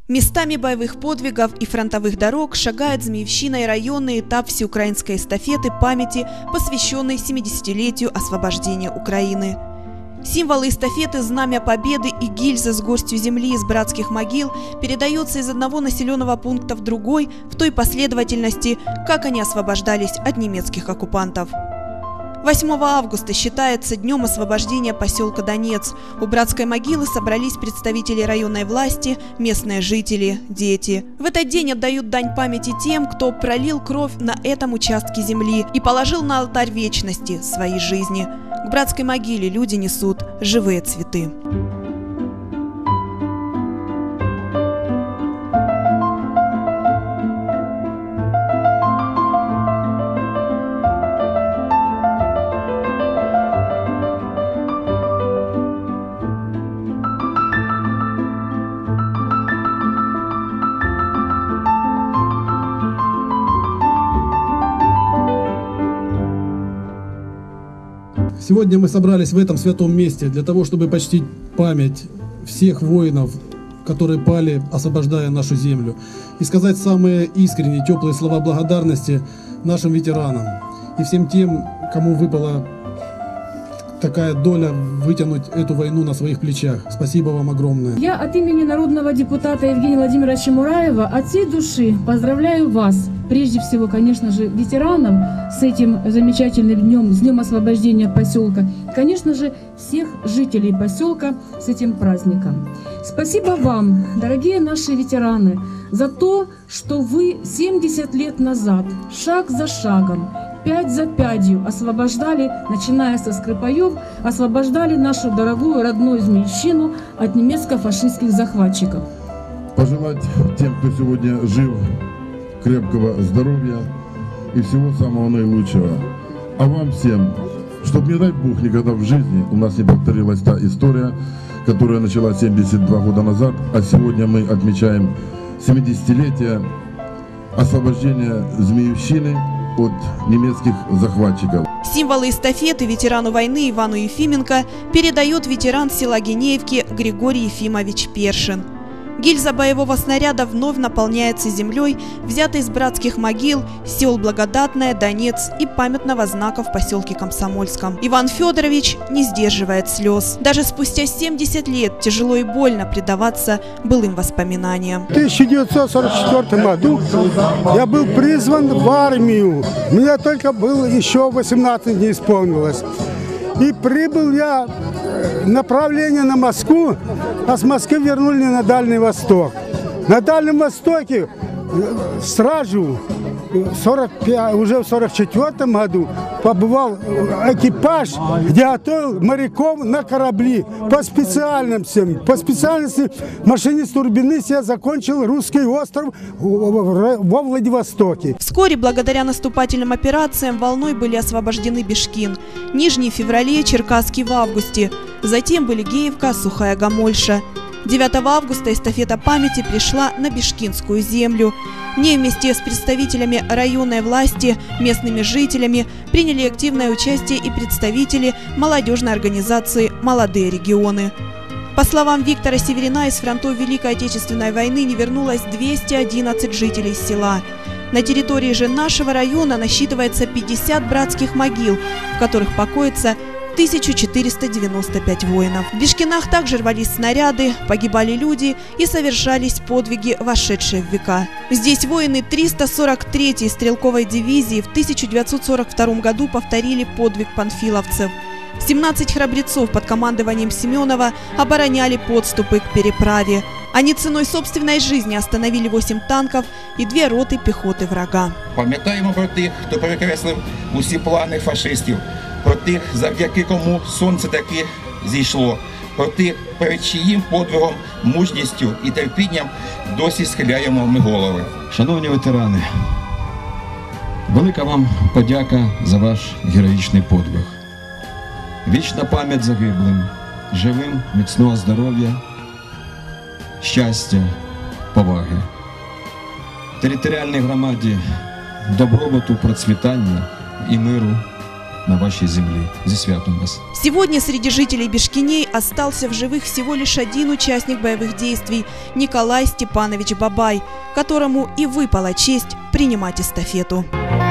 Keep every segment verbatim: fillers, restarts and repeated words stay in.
Местами боевых подвигов и фронтовых дорог шагает Змеевщина и районный этап всеукраинской эстафеты памяти, посвященной семидесятилетию освобождения Украины. Символы эстафеты, знамя победы и гильза с горстью земли из братских могил передаются из одного населенного пункта в другой в той последовательности, как они освобождались от немецких оккупантов. восьмого августа считается днем освобождения поселка Донец. У братской могилы собрались представители районной власти, местные жители, дети. В этот день отдают дань памяти тем, кто пролил кровь на этом участке земли и положил на алтарь вечности своей жизни. К братской могиле люди несут живые цветы. Сегодня мы собрались в этом святом месте для того, чтобы почтить память всех воинов, которые пали, освобождая нашу землю, и сказать самые искренние, теплые слова благодарности нашим ветеранам и всем тем, кому выпала такая доля вытянуть эту войну на своих плечах. Спасибо вам огромное. Я от имени народного депутата Евгения Владимировича Мураева от всей души поздравляю вас, прежде всего, конечно же, ветеранам с этим замечательным днем, с днем освобождения поселка, конечно же, всех жителей поселка с этим праздником. Спасибо вам, дорогие наши ветераны, за то, что вы семьдесят лет назад, шаг за шагом, пять за пятью освобождали, начиная со Скрипаев, освобождали нашу дорогую родную Змеевщину от немецко-фашистских захватчиков. Пожелать тем, кто сегодня жив, крепкого здоровья и всего самого наилучшего. А вам всем, чтобы, не дай Бог, никогда в жизни у нас не повторилась та история, которая началась семьдесят два года назад, а сегодня мы отмечаем семидесятилетие освобождения Змеевщины от немецких захватчиков. Символы эстафеты ветерану войны Ивану Ефименко передает ветеран села Гинеевки Григорий Ефимович Першин. Гильза боевого снаряда вновь наполняется землей, взятой из братских могил, сел Благодатное, Донец и памятного знака в поселке Комсомольском. Иван Федорович не сдерживает слез. Даже спустя семьдесят лет тяжело и больно предаваться былым воспоминаниям. В тысяча девятьсот сорок четвёртом году я был призван в армию. Мне только было еще восемнадцать не исполнилось. И прибыл я направление на Москву, а с Москвы вернули на Дальний Восток. На Дальнем Востоке сразу сорок пятом, уже в сорок четвёртом году побывал экипаж, где готовил моряков на корабли по специальности. По специальности машинист турбинист я закончил русский остров во Владивостоке. Вскоре, благодаря наступательным операциям, волной были освобождены Бишкин, Нижний в феврале, Черкасский в августе. Затем были Геевка, Сухая Гомольша. девятого августа эстафета памяти пришла на Бишкинскую землю. В ней вместе с представителями районной власти, местными жителями приняли активное участие и представители молодежной организации «Молодые регионы». По словам Виктора Северина, из фронтов Великой Отечественной войны не вернулось двести одиннадцать жителей села. На территории же нашего района насчитывается пятьдесят братских могил, в которых покоится тысяча четыреста девяносто пять воинов. В Бишкинах также рвались снаряды, погибали люди и совершались подвиги, вошедшие в века. Здесь воины триста сорок третьей стрелковой дивизии в тысяча девятьсот сорок втором году повторили подвиг панфиловцев. семнадцать храбрецов под командованием Семенова обороняли подступы к переправе. Они ценой собственной жизни остановили восемь танков и две роты пехоти врага. Пам'ятаємо про тих, хто перекреслив усі плани фашистів, про тих, завдяки кому сонце таки зійшло, про тих, перед чиїм подвигом, мужністю і терпінням досі схиляємо ми голови. Шановні ветерани, велика вам подяка за ваш героїчний подвиг. Вічна пам'ять загиблим, живим, міцного здоров'я, щастя, поваги. Територіальній громаді добробуту, процвітання і миру, на вашей земле. Зі святом вас! Сегодня среди жителей Бешкиней остался в живых всего лишь один участник боевых действий – Николай Степанович Бабай, которому и выпала честь принимать эстафету.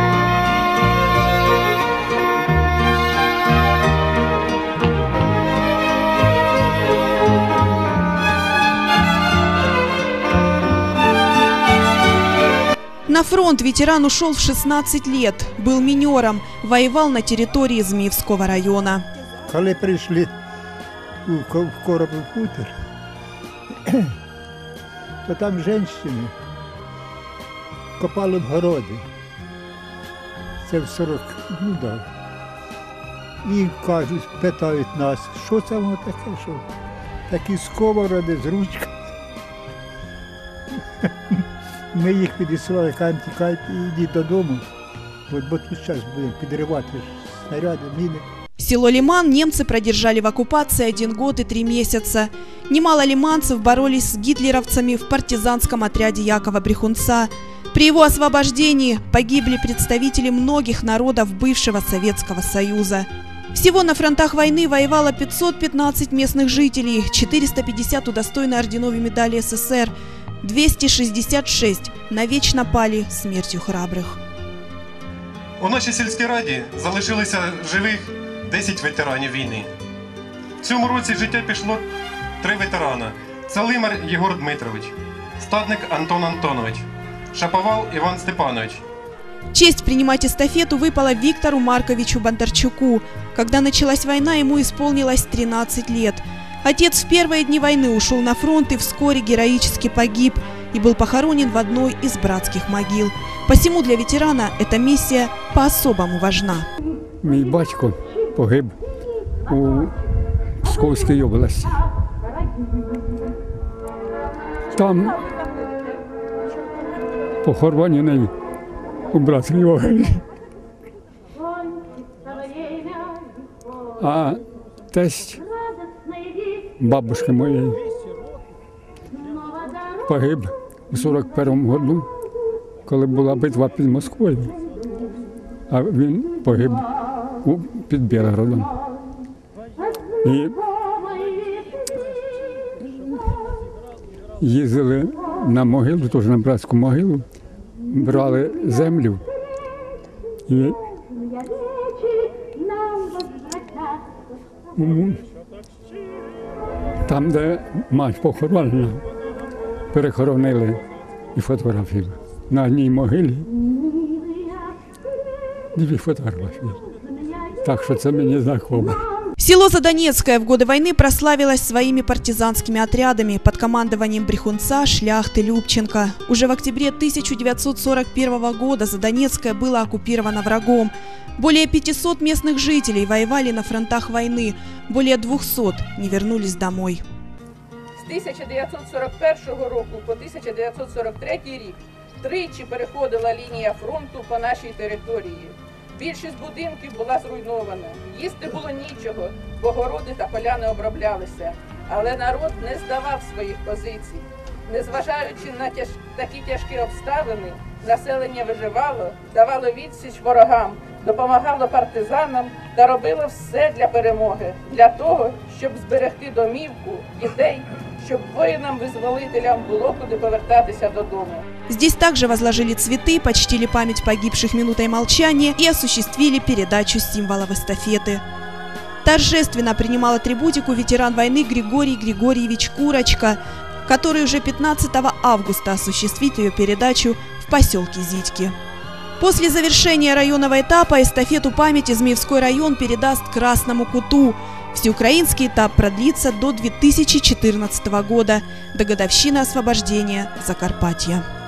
На фронт ветеран ушел в шестнадцать лет, был минером, воевал на территории Змеевского района. Когда пришли в Коробов хутор, то там женщины копали в городі. Це в сорок, ну да. І кажуть, питають нас, що це воно таке, що такі сковороди з ручками. Ми їх підіслали, кажемо, тікайте і йдіть додому, бо тут зараз будемо підривати снаряди, міни. Село Лиман немцы продержали в оккупации один год и три месяца. Немало лиманцев боролись с гитлеровцами в партизанском отряде Якова Брехунца. При его освобождении погибли представители многих народов бывшего Советского Союза. Всего на фронтах войны воевало пятьсот пятнадцать местных жителей, четыреста пятьдесят удостоены орденов и медалей СССР, двести шестьдесят шесть навечно пали смертью храбрих. У нашій сільській раді залишилися живих десять ветеранів війни. В цьому році життя пішло три ветерана. Це Лимар Єгор Дмитрович, Стадник Антон Антонович, Шаповал Иван Степанович. Честь принимать эстафету выпала Виктору Марковичу Бондарчуку. Когда началась война, ему исполнилось тринадцать лет. Отец в первые дни войны ушел на фронт и вскоре героически погиб и был похоронен в одной из братских могил. Посему для ветерана эта миссия по-особому важна. Мій батько погиб у Псковській області. Там похоронений у братській могилі. А тесть бабушки моєї погиб у сорок першому году, коли була битва під Москвою, а він погиб у, під Білгородом. І їздили на могилу, теж на братську могилу, брали землю і там, де мать похоронена, перехоронили і фотографії. На одній могилі дві фотографії. Так що це мені знайомо. Село Задонецкое в годы войны прославилось своими партизанскими отрядами под командованием Брехунца, Шляхты, Любченко. Уже в октябре тысяча девятьсот сорок первого года Задонецкое было оккупировано врагом. Более пятисот местных жителей воевали на фронтах войны, более двухсот не вернулись домой. З тисяча дев'ятсот сорок першого року по тисяча дев'ятсот сорок третій рік тричі переходила лінія фронту по нашій території. Більшість будинків була зруйнована, їсти було нічого, бо городи та поля не оброблялися. Але народ не здавав своїх позицій. Незважаючи на тяж... такі тяжкі обставини, населення виживало, давало відсіч ворогам, допомагало партизанам та робило все для перемоги, для того, щоб зберегти домівку, дітей, щоб воїнам-визволителям було куди повертатися додому. Здесь также возложили цветы, почтили память погибших минутой молчания и осуществили передачу символов эстафеты. Торжественно принимал атрибутику ветеран войны Григорий Григорьевич Курочка, который уже пятнадцатого августа осуществит ее передачу в поселке Зитьки. После завершения районного этапа эстафету памяти Змеевской район передаст Красному Куту. Всеукраинский этап продлится до две тысячи четырнадцатого года, до годовщины освобождения Закарпатья.